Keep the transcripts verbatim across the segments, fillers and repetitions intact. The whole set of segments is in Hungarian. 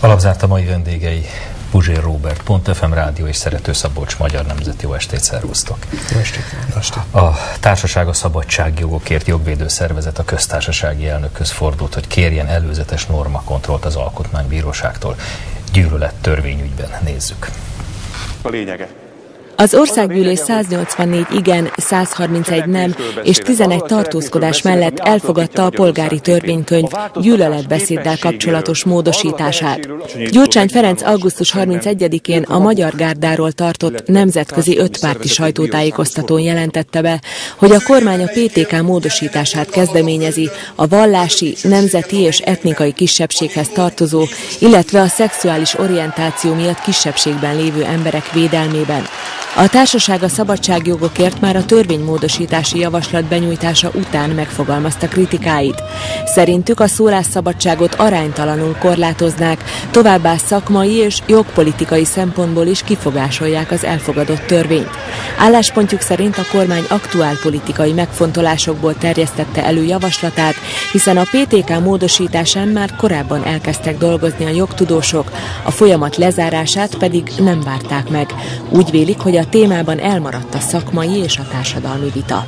Alapzárt a mai vendégei Puzsér Róbert, Pont ef em Rádió és Szerető Szabolcs Magyar Nemzet. Jó estét, szervusztok! Jó estét! Jó estét! A Társaság a Szabadságjogokért jogvédő szervezet a köztársasági elnökhöz fordult, hogy kérjen előzetes normakontrollt az Alkotmánybíróságtól. Gyűlölet törvényügyben nézzük. A lényege. Az Országgyűlés száznyolcvannégy igen, százharmincegy nem és tizenegy tartózkodás mellett elfogadta a polgári törvénykönyv gyűlöletbeszéddel kapcsolatos módosítását. Gyurcsány Ferenc augusztus harmincegyedikén a Magyar Gárdáról tartott nemzetközi ötpárti sajtótájékoztatón jelentette be, hogy a kormány a pé té ká módosítását kezdeményezi a vallási, nemzeti és etnikai kisebbséghez tartozó, illetve a szexuális orientáció miatt kisebbségben lévő emberek védelmében. A Társaság a Szabadságjogokért már a törvénymódosítási javaslat benyújtása után megfogalmazta kritikáit. Szerintük a szólásszabadságot aránytalanul korlátoznák, továbbá szakmai és jogpolitikai szempontból is kifogásolják az elfogadott törvényt. Álláspontjuk szerint a kormány aktuálpolitikai megfontolásokból terjesztette elő javaslatát, hiszen a pé té ká módosításán már korábban elkezdtek dolgozni a jogtudósok, a folyamat lezárását pedig nem várták meg. Úgy vélik, hogy a témában elmaradt a szakmai és a társadalmi vita.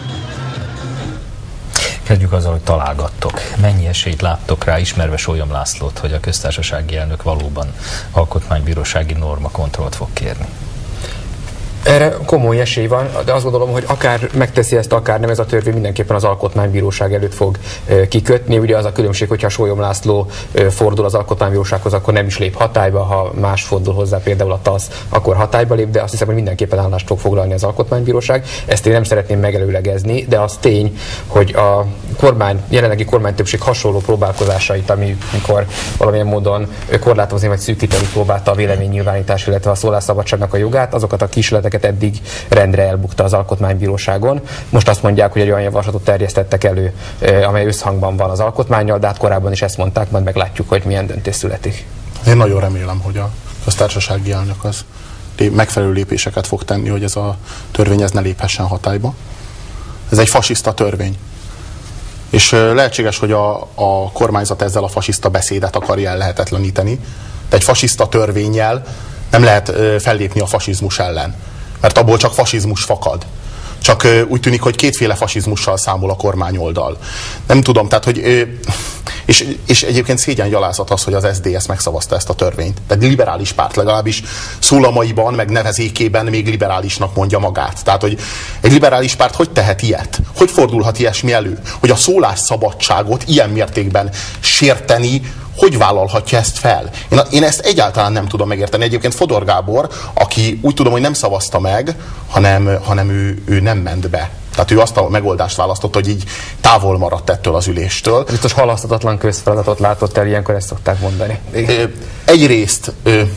Kezdjük azzal, hogy találgattok. Mennyi esélyt láttok rá, ismerve Sólyom Lászlót, hogy a köztársasági elnök valóban alkotmánybírósági normakontrollt fog kérni? Erre komoly esély van, de azt gondolom, hogy akár megteszi ezt, akár nem, ez a törvény mindenképpen az Alkotmánybíróság előtt fog kikötni. Ugye az a különbség, hogyha Sólyom László fordul az Alkotmánybírósághoz, akkor nem is lép hatályba, ha más fordul hozzá, például a TASZ, akkor hatályba lép, de azt hiszem, hogy mindenképpen állást fog foglalni az Alkotmánybíróság. Ezt én nem szeretném megelőlegezni, de az tény, hogy a kormány, jelenlegi kormánytöbbség hasonló próbálkozásait, amikor valamilyen módon korlátozni vagy szűkíteni próbálta a véleménynyilvánítás, illetve a szólásszabadságnak a jogát, azokat a kísérleteket eddig rendre elbukta az Alkotmánybíróságon. Most azt mondják, hogy egy olyan javaslatot terjesztettek elő, amely összhangban van az alkotmánnyal, de hát korábban is ezt mondták, majd meglátjuk, hogy milyen döntés születik. Én nagyon remélem, hogy a köztársasági elnök az megfelelő lépéseket fog tenni, hogy ez a törvény ez ne léphessen hatályba. Ez egy fasiszta törvény. És lehetséges, hogy a, a kormányzat ezzel a fasiszta beszédet akarja ellehetetleníteni, de egy fasiszta törvénnyel nem lehet fellépni a fasizmus ellen, mert abból csak fasizmus fakad. Csak úgy tűnik, hogy kétféle fasizmussal számol a kormányoldal. Nem tudom, tehát, hogy... És, és egyébként szégyengyalázat az, hogy az es zé dé es megszavazta ezt a törvényt. Tehát liberális párt, legalábbis szólamaiban, meg nevezékében még liberálisnak mondja magát. Tehát, hogy egy liberális párt hogy tehet ilyet? Hogy fordulhat ilyesmi elő? Hogy a szólásszabadságot ilyen mértékben sérteni, hogy vállalhatja ezt fel? Én, én ezt egyáltalán nem tudom megérteni. Egyébként Fodor Gábor, aki úgy tudom, hogy nem szavazta meg, hanem, hanem ő, ő nem ment be. Tehát ő azt a megoldást választotta, hogy így távol maradt ettől az üléstől. Biztos halaszthatatlan közfeladatot látott el, ilyenkor ezt szokták mondani. Egyrészt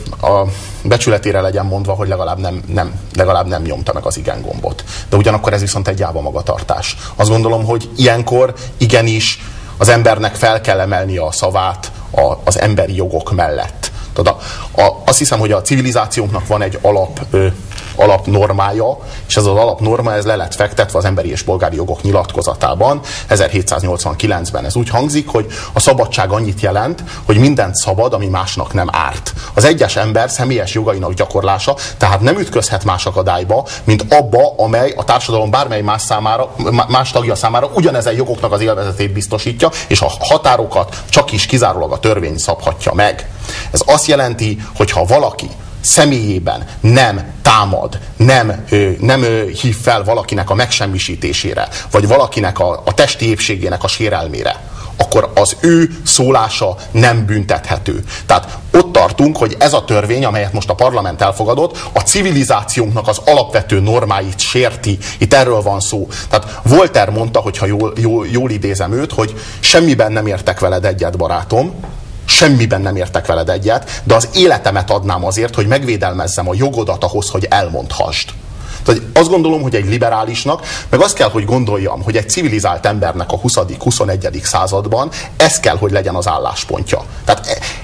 a becsületére legyen mondva, hogy legalább nem, nem, legalább nem nyomta meg az igen gombot. De ugyanakkor ez viszont egy gyáva magatartás. Azt gondolom, hogy ilyenkor igenis az embernek fel kell emelnie a szavát a, az emberi jogok mellett. Tudod, a, a, azt hiszem, hogy a civilizációnknak van egy alap, ö, alapnormája, és ez az alapnorma ez le lett fektetve az emberi és polgári jogok nyilatkozatában. ezerhétszáznyolcvankilencben ez úgy hangzik, hogy a szabadság annyit jelent, hogy mindent szabad, ami másnak nem árt. Az egyes ember személyes jogainak gyakorlása, tehát nem ütközhet más akadályba, mint abba, amely a társadalom bármely más, számára, más tagja számára ugyanezen jogoknak az élvezetét biztosítja, és a határokat csak is kizárólag a törvény szabhatja meg. Ez azt jelenti, hogy ha valaki személyében nem támad, nem, nem hív fel valakinek a megsemmisítésére, vagy valakinek a, a testi épségének a sérelmére, akkor az ő szólása nem büntethető. Tehát ott tartunk, hogy ez a törvény, amelyet most a parlament elfogadott, a civilizációnknak az alapvető normáit sérti. Itt erről van szó. Tehát Voltaire mondta, hogyha jól, jól, jól idézem őt, hogy semmiben nem értek veled egyet, barátom, semmiben nem értek veled egyet, de az életemet adnám azért, hogy megvédelmezzem a jogodat ahhoz, hogy elmondhassd. Tehát azt gondolom, hogy egy liberálisnak, meg azt kell, hogy gondoljam, hogy egy civilizált embernek a huszadik huszonegyedik században ez kell, hogy legyen az álláspontja. Tehát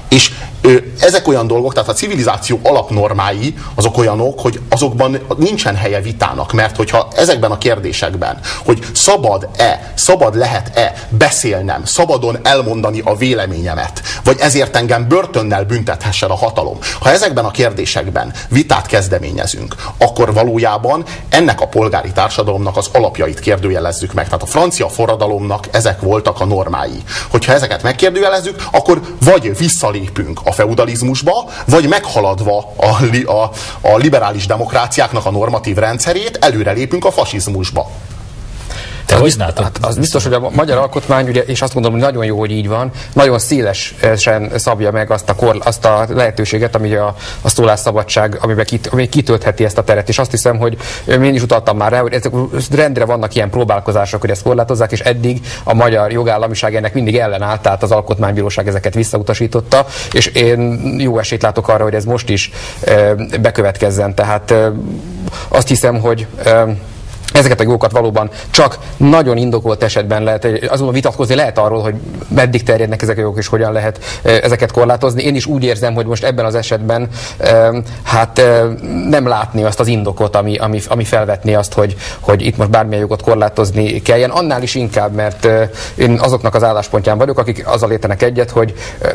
És ö, ezek olyan dolgok, tehát a civilizáció alapnormái azok olyanok, hogy azokban nincsen helye vitának, mert hogyha ezekben a kérdésekben, hogy szabad-e, szabad lehet-e beszélnem, szabadon elmondani a véleményemet, vagy ezért engem börtönnel büntethessen a hatalom, ha ezekben a kérdésekben vitát kezdeményezünk, akkor valójában ennek a polgári társadalomnak az alapjait kérdőjelezzük meg. Tehát a francia forradalomnak ezek voltak a normái. Hogyha ezeket megkérdőjelezzük, akkor vagy visszalépünk a feudalizmusba, vagy meghaladva a, a, a liberális demokráciáknak a normatív rendszerét, előrelépünk a fasizmusba. Te hogy látod? Hát az biztos, hogy a magyar alkotmány, ugye, és azt gondolom, hogy nagyon jó, hogy így van, nagyon szélesen szabja meg azt a, kor, azt a lehetőséget, ami a, a szólásszabadság, amiben kit, ami kitöltheti ezt a teret. És azt hiszem, hogy én is utaltam már rá, hogy ezek, rendre vannak ilyen próbálkozások, hogy ezt korlátozzák, és eddig a magyar jogállamiság ennek mindig ellenállt, tehát az alkotmánybíróság ezeket visszautasította, és én jó esélyt látok arra, hogy ez most is e, bekövetkezzen. Tehát e, azt hiszem, hogy e, ezeket a jogokat valóban csak nagyon indokolt esetben lehet, azonban vitatkozni lehet arról, hogy meddig terjednek ezek a jogok és hogyan lehet ezeket korlátozni. Én is úgy érzem, hogy most ebben az esetben hát nem látni azt az indokot, ami, ami, ami felvetné azt, hogy, hogy itt most bármilyen jogot korlátozni kelljen. Annál is inkább, mert én azoknak az álláspontján vagyok, akik azzal értenek egyet, hogy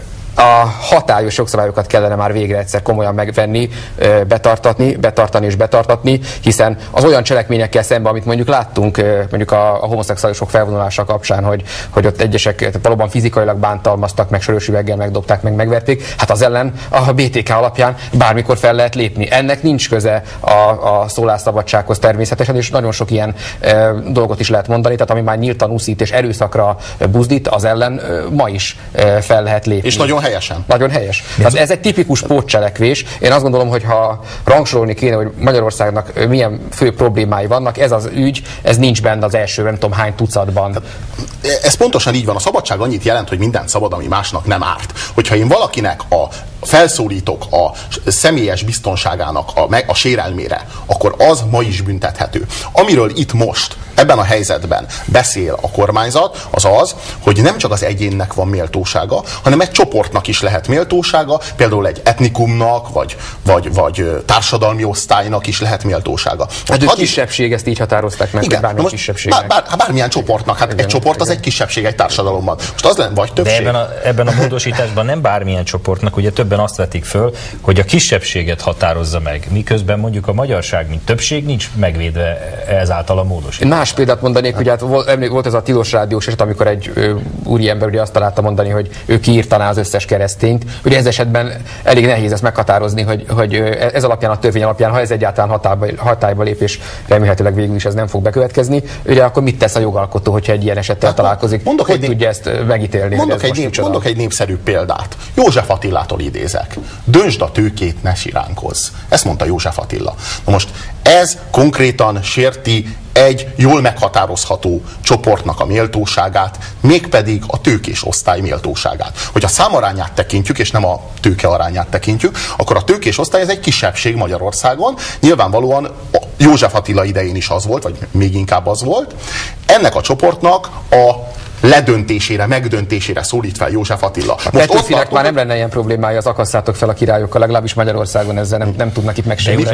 a hatályos jogszabályokat kellene már végre egyszer komolyan megvenni, betartatni, betartani és betartatni, hiszen az olyan cselekményekkel szemben, amit mondjuk láttunk mondjuk a, a homoszexuálisok felvonulása kapcsán, hogy, hogy ott egyesek valóban fizikailag bántalmaztak, meg sörös üveggel megdobták, meg megverték, hát az ellen a bé té ká alapján bármikor fel lehet lépni. Ennek nincs köze a, a szólásszabadsághoz természetesen, és nagyon sok ilyen e, dolgot is lehet mondani, tehát ami már nyíltan úszít és erőszakra buzdít, az ellen e, ma is e, fel lehet lépni. És nagyon helyesen. Nagyon helyes. Tehát ez egy tipikus pótcselekvés. Én azt gondolom, hogy ha rangsorolni kéne, hogy Magyarországnak milyen fő problémái vannak, ez az ügy, ez nincs benne az első, nem tudom hány tucatban. Ez pontosan így van. A szabadság annyit jelent, hogy mindent szabad, ami másnak nem árt. Hogyha én valakinek a felszólítok a személyes biztonságának a, a sérelmére, akkor az ma is büntethető. Amiről itt most, ebben a helyzetben beszél a kormányzat, az az, hogy nem csak az egyénnek van méltósága, hanem egy csoportnak is lehet méltósága, például egy etnikumnak, vagy, vagy, vagy társadalmi osztálynak is lehet méltósága. Hát a kisebbség, ezt így határozták meg, igen, bármilyen kisebbségnek. Bár, bár, bármilyen csoportnak, hát igen, egy csoport igen. Az egy kisebbség egy társadalomban. Most az lenne, vagy többség. De ebben a, ebben a módosításban nem bármilyen csoportnak, ugye többen azt vetik föl, hogy a kisebbséget határozza meg, miközben mondjuk a magyarság, mint többség nincs megvédve ezáltal a módosítás. Más példát mondanék, hogy hát volt ez a tilos rádiós eset, amikor egy ö, úriember ugye azt találta mondani, hogy ő kiírtaná az összes keresztényt. Ugye ez esetben elég nehéz ezt meghatározni, hogy, hogy ez alapján, a törvény alapján, ha ez egyáltalán hatályba, hatályba lép, és remélhetőleg végül is ez nem fog bekövetkezni, ugye akkor mit tesz a jogalkotó, hogyha egy ilyen esettel hát, találkozik? Mondok hogy egy tudja ezt megítélni? Mondok, egy, nép, mondok egy népszerű példát. József Attilától idézek. Döntsd a tőkét, ne siránkozz. Ezt mondta József Attila. Na most ez konkrétan sérti egy jól meghatározható csoportnak a méltóságát, mégpedig a tőkés osztály méltóságát. Hogy a számarányát tekintjük, és nem a tőke arányát tekintjük, akkor a tőkés osztály ez egy kisebbség Magyarországon. Nyilvánvalóan József Attila idején is az volt, vagy még inkább az volt. Ennek a csoportnak a ledöntésére, megdöntésére szólít fel József Attila. A Petőfinek már nem lenne ilyen problémája, az akasszátok fel a királyokkal, legalábbis Magyarországon ezzel nem, nem tudnak itt megsérülni.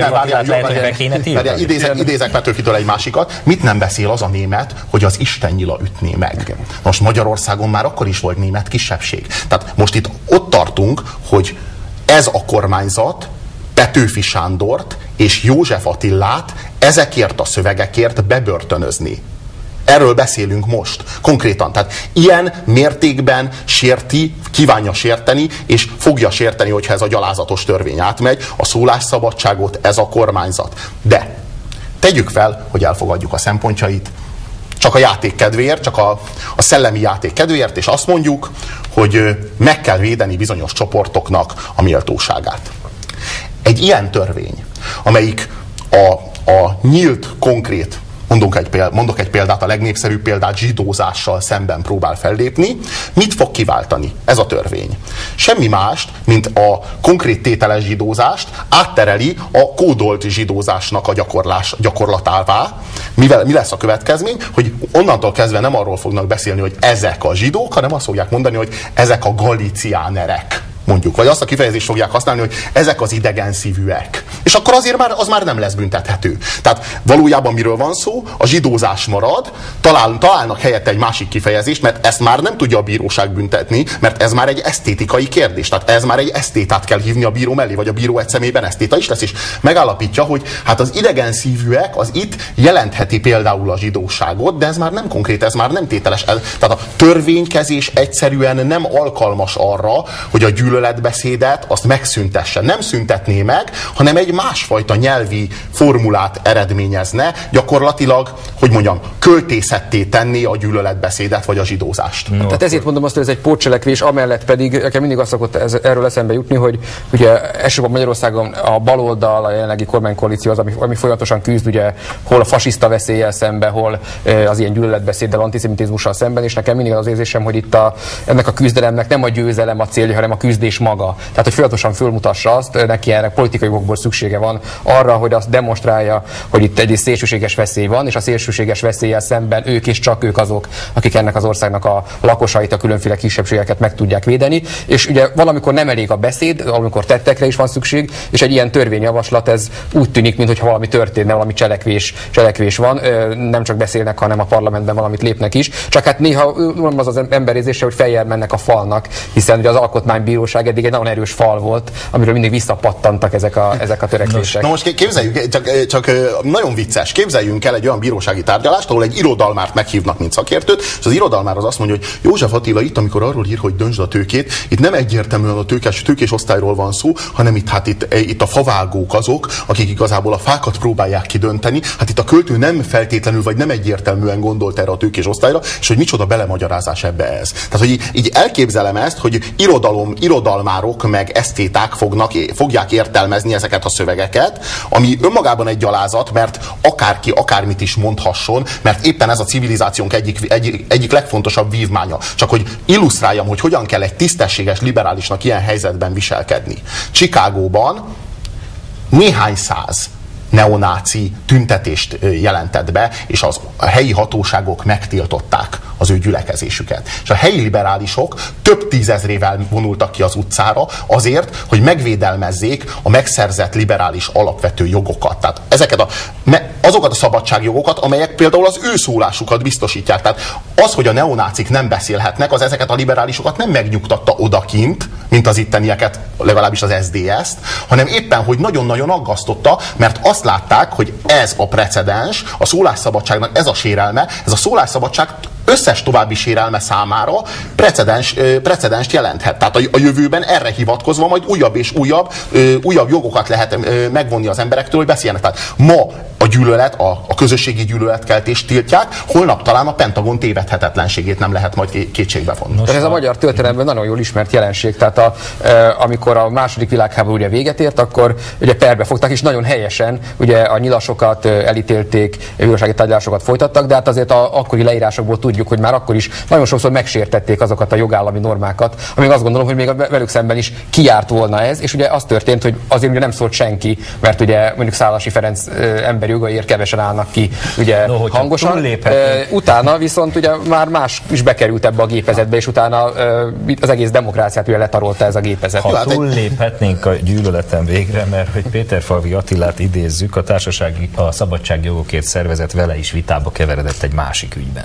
Idézek Petőfitől egy másikat. Mit nem beszél az a német, hogy az Isten nyila ütné meg? Igen. Most Magyarországon már akkor is volt német kisebbség. Tehát most itt ott tartunk, hogy ez a kormányzat Petőfi Sándort és József Attilát ezekért a szövegekért bebörtönözni. Erről beszélünk most, konkrétan. Tehát ilyen mértékben sérti, kívánja sérteni, és fogja sérteni, hogyha ez a gyalázatos törvény átmegy, a szólásszabadságot ez a kormányzat. De tegyük fel, hogy elfogadjuk a szempontjait, csak a játék kedvéért, csak a, a szellemi játék kedvéért, és azt mondjuk, hogy meg kell védeni bizonyos csoportoknak a méltóságát. Egy ilyen törvény, amelyik a, a nyílt, konkrét, mondok egy, példát, mondok egy példát, a legnépszerűbb példát, zsidózással szemben próbál fellépni, mit fog kiváltani ez a törvény? Semmi mást, mint a konkrét tételes zsidózást áttereli a kódolt zsidózásnak a gyakorlás, gyakorlatává. Mivel, mi lesz a következmény? Hogy onnantól kezdve nem arról fognak beszélni, hogy ezek a zsidók, hanem azt fogják mondani, hogy ezek a galiciánerek. mondjuk. Vagy azt a kifejezést fogják használni, hogy ezek az idegenszívűek. És akkor azért már, az már nem lesz büntethető. Tehát valójában miről van szó? A zsidózás marad, talál, találnak helyette egy másik kifejezést, mert ezt már nem tudja a bíróság büntetni, mert ez már egy esztétikai kérdés. Tehát ez már egy esztétát kell hívni a bíró mellé, vagy a bíró egy személyben esztéta is lesz, és megállapítja, hogy hát az idegenszívűek az itt jelentheti például a zsidóságot, de ez már nem konkrét, ez már nem tételes. Tehát a törvénykezés egyszerűen nem alkalmas arra, hogy a gyűlöletbeszédet azt megszüntesse. Nem szüntetné meg, hanem egy másfajta nyelvi formulát eredményezne, gyakorlatilag, hogy mondjam, költészetté tenni a gyűlöletbeszédet vagy a zsidózást. No, Tehát ezért mondom azt, hogy ez egy pótcselekvés, amellett pedig nekem mindig azt szokott ez, erről eszembe jutni, hogy ugye elsősorban Magyarországon a baloldal, a jelenlegi kormánykoalíció az, ami, ami folyamatosan küzd, ugye hol a fasiszta veszéllyel szemben, hol az ilyen gyűlöletbeszéddel, antiszemitizmussal szemben, és nekem mindig az érzésem, hogy itt a, ennek a küzdelemnek nem a győzelem a célja, hanem a küzdés maga. Tehát, hogy folyamatosan fölmutassa azt, neki ennek politikai okokból szüksége van arra, hogy azt demonstrálja, hogy itt egy szélsőséges veszély van, és a szélsőséges veszéllyel szemben ők és csak ők azok, akik ennek az országnak a lakosait, a különféle kisebbségeket meg tudják védeni. És ugye valamikor nem elég a beszéd, valamikor tettekre is van szükség, és egy ilyen törvényjavaslat ez úgy tűnik, mintha valami történne, valami cselekvés, cselekvés van. Nem csak beszélnek, hanem a parlamentben valamit lépnek is. Csak hát néha az az emberézése, hogy feljel mennek a falnak, hiszen ugye az alkotmánybíróság eddig egy nagyon erős fal volt, amiről mindig visszapattantak ezek a, ezek a törekvések. Na most képzeljük, csak, csak nagyon vicces, képzeljünk el egy olyan bírósági tárgyalást, ahol egy irodalmárt meghívnak, mint szakértőt, és az irodalmár az azt mondja, hogy József Attila itt, amikor arról ír, hogy döntsd a tőkét, itt nem egyértelműen a tőkés, tőkés osztályról van szó, hanem itt, hát itt, itt a favágók azok, akik igazából a fákat próbálják kidönteni. Hát itt a költő nem feltétlenül, vagy nem egyértelműen gondolt erre a tőkés osztályra, és hogy micsoda belemagyarázás ebbe ez. Tehát, hogy így, így elképzelem ezt, hogy irodalom, irodalmárok meg esztéták fognak, fogják értelmezni ezeket a szövegeket, ami önmagában egy gyalázat, mert akárki akármit is mondhasson, mert éppen ez a civilizációnk egyik, egyik, egyik legfontosabb vívmánya. Csak hogy illusztráljam, hogy hogyan kell egy tisztességes liberálisnak ilyen helyzetben viselkedni. Chicagóban néhány száz neonáci tüntetést jelentett be, és az, a helyi hatóságok megtiltották az ő gyülekezésüket. És a helyi liberálisok több tízezrével vonultak ki az utcára azért, hogy megvédelmezzék a megszerzett liberális alapvető jogokat. Tehát ezeket a, azokat a szabadságjogokat, amelyek például az ő szólásukat biztosítják. Tehát az, hogy a neonácik nem beszélhetnek, az ezeket a liberálisokat nem megnyugtatta odakint, mint az ittenieket, legalábbis az es zé dé es-t, hanem éppen, hogy nagyon-nagyon aggasztotta, mert azt látták, hogy ez a precedens, a szólásszabadságnak ez a sérelme, ez a szólásszabadság összes további sérelme számára precedens, precedenst jelenthet. Tehát a, a jövőben erre hivatkozva majd újabb és újabb, újabb jogokat lehet megvonni az emberektől, hogy beszéljenek. Tehát ma a gyűlölet, a, a közösségi gyűlöletkeltést tiltják, holnap talán a Pentagon tévedhetetlenségét nem lehet majd kétségbe vonni. Ez a magyar történelemben nagyon jól ismert jelenség. Tehát a, e, amikor a második világháború ugye véget ért, akkor ugye perbe fogtak, és nagyon helyesen ugye a nyilasokat elítélték, bírósági tárgyalásokat folytattak, de hát azért a akkori leírásokból tudjuk, hogy már akkor is nagyon sokszor megsértették azokat a jogállami normákat, amíg azt gondolom, hogy még a velük szemben is kijárt volna ez, és ugye az történt, hogy azért ugye nem szólt senki, mert ugye mondjuk Szálasi Ferenc emberi jogaiért kevesen állnak ki ugye no, hangosan. E, utána viszont ugye már más is bekerült ebbe a gépezetbe, és utána e, az egész demokráciát ugye letarolta ez a gépezet. Ha túlléphetnénk a gyűlöleten végre, mert hogy Péterfalvi Attilát idézzük, a társasági, a szabadságjogokért szervezet vele is vitába keveredett egy másik ügyben.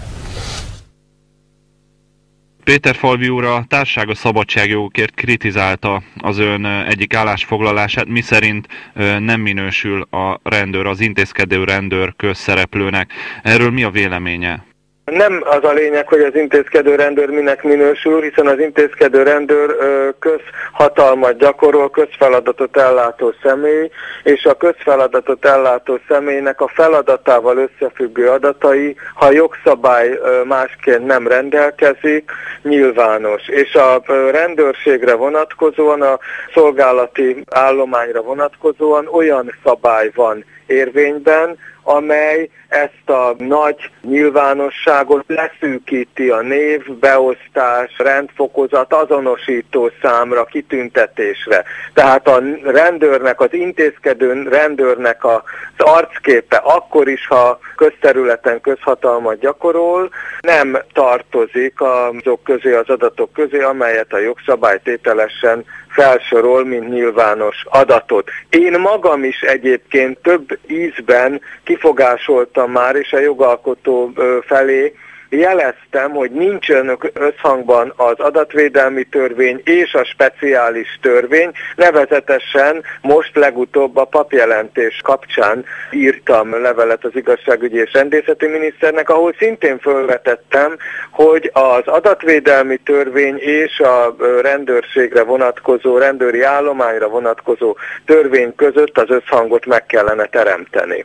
Péterfalvi úr a társaság a szabadságjogokért kritizálta az ön egyik állásfoglalását, miszerint nem minősül a rendőr, az intézkedő rendőr közszereplőnek. Erről mi a véleménye? Nem az a lényeg, hogy az intézkedő rendőr minek minősül, hiszen az intézkedő rendőr közhatalmat gyakorol, közfeladatot ellátó személy, és a közfeladatot ellátó személynek a feladatával összefüggő adatai, ha a jogszabály másként nem rendelkezik, nyilvános. És a rendőrségre vonatkozóan, a szolgálati állományra vonatkozóan olyan szabály van érvényben, amely ezt a nagy nyilvánosságot leszűkíti a név, beosztás, rendfokozat, azonosító számra, kitüntetésre. Tehát a rendőrnek, az intézkedő rendőrnek az arcképe akkor is, ha közterületen közhatalmat gyakorol, nem tartozik azok közé, az adatok közé, amelyet a jogszabály tételesen felsorol, mint nyilvános adatot. Én magam is egyébként több ízben kifogásoltam már, és a jogalkotó felé jeleztem, hogy nincsen összhangban az adatvédelmi törvény és a speciális törvény, nevezetesen most legutóbb a papjelentés kapcsán írtam levelet az igazságügyi és rendészeti miniszternek, ahol szintén felvetettem, hogy az adatvédelmi törvény és a rendőrségre vonatkozó, rendőri állományra vonatkozó törvény között az összhangot meg kellene teremteni.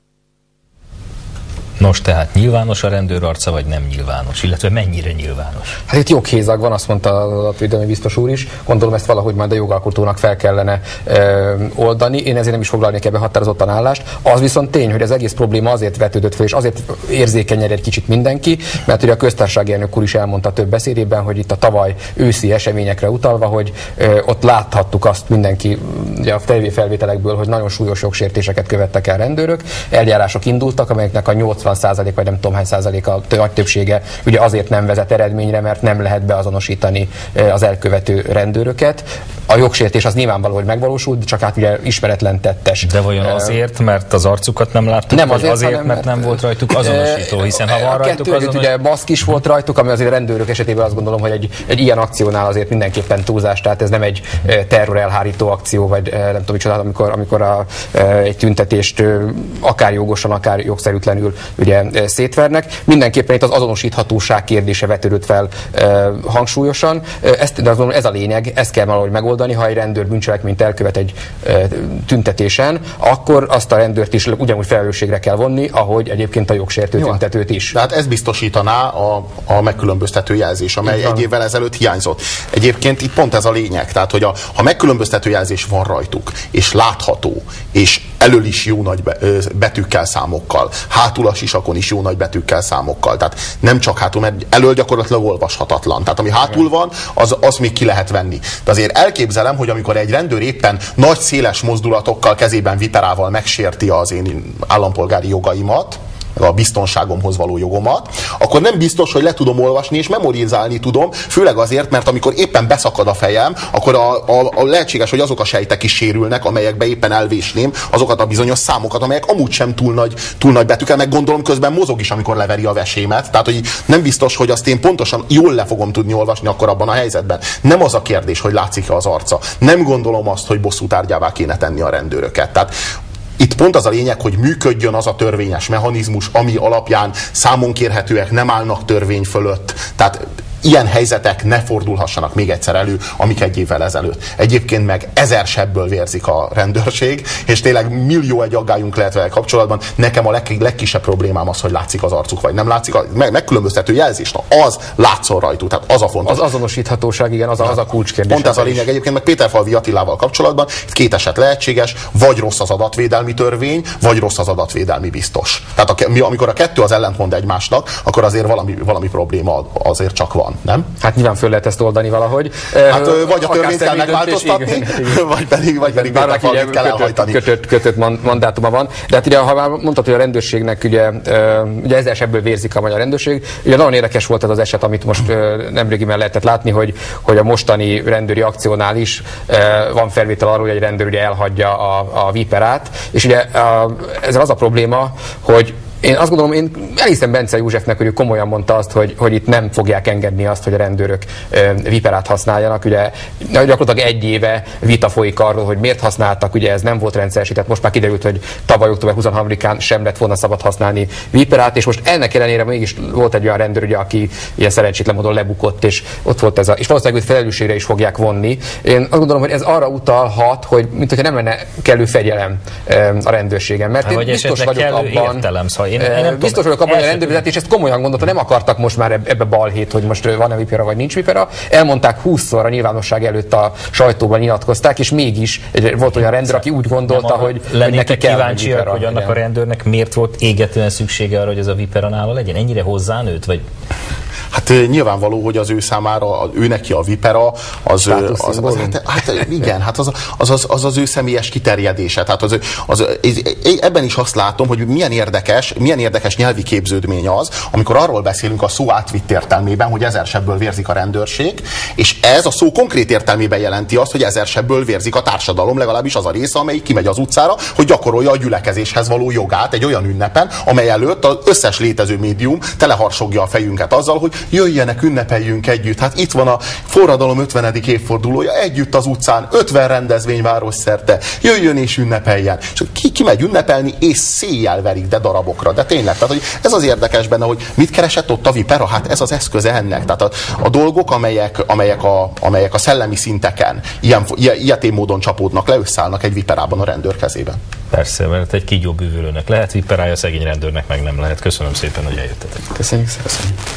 Nos, tehát nyilvános a rendőr arca, vagy nem nyilvános? Illetve mennyire nyilvános? Hát itt joghézag van, azt mondta az adatvédelmi biztos úr is. Gondolom ezt valahogy majd a jogalkotónak fel kellene ö, oldani. Én ezért nem is foglalnék ebbe határozottan állást. Az viszont tény, hogy az egész probléma azért vetődött fel, és azért érzékenyed egy kicsit mindenki, mert ugye a köztársasági elnök úr is elmondta több beszédében, hogy itt a tavaly őszi eseményekre utalva, hogy ö, ott láthattuk azt mindenki ugye a tévéfelvételekből, hogy nagyon súlyos jogsértéseket követtek el rendőrök. Eljárások indultak, amelyeknek a nyolcvan százalék vagy nem tudom hány százalék a nagy többsége ugye azért nem vezet eredményre, mert nem lehet beazonosítani az elkövető rendőröket. A jogsértés az nyilvánvaló, hogy megvalósult, csak hát ugye ismeretlen tettes. De vajon azért, mert az arcukat nem láttuk, nem vagy azért, azért, hanem, mert nem volt rajtuk azonosító, hiszen ha van rajtuk azonosító... Ugye maszk is volt rajtuk, ami azért rendőrök esetében azt gondolom, hogy egy, egy ilyen akciónál azért mindenképpen túlzás, tehát ez nem egy terror elhárító akció, vagy nem tudom micsoda, amikor, amikor a, egy tüntetést akár jogosan, akár jogszerűtlenül ugye szétvernek. Mindenképpen itt az azonosíthatóság kérdése vetődött fel e, hangsúlyosan. Ezt, de azt mondom, ez a lényeg, ezt kell valahogy megoldani, ha egy rendőr bűncselekményt elkövet egy e, tüntetésen, akkor azt a rendőrt is ugyanúgy felelősségre kell vonni, ahogy egyébként a jogsértő Jó. tüntetőt is. Tehát ez biztosítaná a, a megkülönböztető jelzés, amely egy évvel ezelőtt hiányzott. Egyébként itt pont ez a lényeg, tehát hogy a, ha megkülönböztető jelzés van rajtuk, és látható, és elől is jó nagy betűkkel, számokkal, hátul a sisakon is jó nagy betűkkel, számokkal. Tehát nem csak hátul, mert elől gyakorlatilag olvashatatlan. Tehát ami hátul van, az, az még ki lehet venni. De azért elképzelem, hogy amikor egy rendőr éppen nagy, széles mozdulatokkal, kezében viperával megsérti az én állampolgári jogaimat, a biztonságomhoz való jogomat, akkor nem biztos, hogy le tudom olvasni és memorizálni tudom, főleg azért, mert amikor éppen beszakad a fejem, akkor a, a, a lehetséges, hogy azok a sejtek is sérülnek, amelyekbe éppen elvésném azokat a bizonyos számokat, amelyek amúgy sem túl nagy, túl nagy betűkkel, meg gondolom közben mozog is, amikor leveri a vesémet. Tehát, hogy nem biztos, hogy azt én pontosan jól le fogom tudni olvasni akkor abban a helyzetben. Nem az a kérdés, hogy látszik-e az arca. Nem gondolom azt, hogy bosszútárgyává kéne tenni a rendőröket. Tehát itt pont az a lényeg, hogy működjön az a törvényes mechanizmus, ami alapján számon kérhetőek nem állnak törvény fölött. Tehát ilyen helyzetek ne fordulhassanak még egyszer elő, amik egy évvel ezelőtt. Egyébként meg ezer sebből vérzik a rendőrség, és tényleg millió egy aggályunk lehet vele kapcsolatban. Nekem a leg, legkisebb problémám az, hogy látszik az arcuk, vagy nem látszik. A meg, megkülönböztető jelzés, na az látszol rajtuk, tehát az a fontos. Az azonosíthatóság, igen, az a, az a kulcskérdés. Pont ez a lényeg. Egyébként meg Péterfalvi Attilával kapcsolatban itt két eset lehetséges, vagy rossz az adatvédelmi törvény, vagy rossz az adatvédelmi biztos. Tehát a, amikor a kettő az ellentmond egymásnak, akkor azért valami, valami probléma azért csak van. Nem? Hát nyilván föl lehet ezt oldani valahogy. Hát vagy a törvényt kell megváltoztatni, vagy pedig, vagy pedig Péterfalvit kell elhajtani. Kötött, kötött mandátuma van. De hát ugye, ha már mondtad, hogy a rendőrségnek ugye, ugye ezer sebből vérzik a magyar rendőrség, ugye nagyon érdekes volt az az eset, amit most nemrégiben lehetett látni, hogy, hogy a mostani rendőri akciónál is van felvétel arról, hogy egy rendőr ugye elhagyja a, a viperát, és ugye ezzel az a probléma, hogy én azt gondolom, én elhiszem Bence Józsefnek, hogy ő komolyan mondta azt, hogy, hogy itt nem fogják engedni azt, hogy a rendőrök e, viperát használjanak. Ugye gyakorlatilag egy éve vita folyik arról, hogy miért használtak, ugye ez nem volt rendszeresített. Most már kiderült, hogy tavaly október huszonharmadikán sem lett volna szabad használni viperát, és most ennek ellenére mégis volt egy olyan rendőr, ugye, aki ilyen szerencsétlen módon lebukott, és ott volt ez a, és valószínűleg őt felelősségre is fogják vonni. Én azt gondolom, hogy ez arra utalhat, hogy mint hogyha nem lenne kellő fegyelem e, a rendőrségen. Mert hát, én biztos vagyok abban, Én, én nem Biztos vagyok abban, hogy a rendőrvezetés ezt komolyan gondolta, nem akartak most már ebbe balhét, hogy most van-e vipera vagy nincs vipera. Elmondták húszszor a nyilvánosság előtt, a sajtóban nyilatkozták, és mégis volt olyan rendőr, aki úgy gondolta, hogy, hogy neki kell kíváncsiak, hogy annak a rendőrnek miért volt égetően szüksége arra, hogy ez a vipera nála legyen? Ennyire hozzánőtt, vagy? Hát nyilvánvaló, hogy az ő számára, ő neki a vipera, az, az, az, az hát, hát igen, hát az az, az az az ő személyes kiterjedése. Tehát az, az, ebben is azt látom, hogy milyen érdekes, milyen érdekes nyelvi képződmény az, amikor arról beszélünk a szó átvitt értelmében, hogy ezer sebből vérzik a rendőrség, és ez a szó konkrét értelmében jelenti azt, hogy ezer sebből vérzik a társadalom, legalábbis az a része, amelyik kimegy az utcára, hogy gyakorolja a gyülekezéshez való jogát egy olyan ünnepen, amely előtt az összes létező médium teleharsogja a fejünket azzal, hogy jöjjenek, ünnepeljünk együtt. Hát itt van a forradalom ötvenedik évfordulója, együtt az utcán, ötven rendezvény városszerte, jöjjön és ünnepeljen. És ki, ki megy ünnepelni, és széjjel verik, de darabokra. De tényleg, tehát, hogy ez az érdekes benne, hogy mit keresett ott a vipera? Hát ez az eszköze ennek. Tehát a, a dolgok, amelyek, amelyek, a, amelyek a szellemi szinteken ilyen, ilyetén módon csapódnak le, összeállnak egy viperában a rendőr kezében. Persze, mert egy kígyó bűvölőnek lehet viperája, szegény rendőrnek meg nem lehet. Köszönöm szépen, hogy eljöttetek. Köszönjük szépen.